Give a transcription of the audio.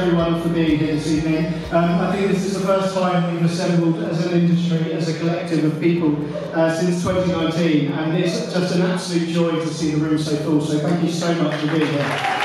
everyone for being here this evening. I think this is the first time we've assembled as an industry, as a collective of people since 2019, and it's just an absolute joy to see the room so full, so thank you so much for being here.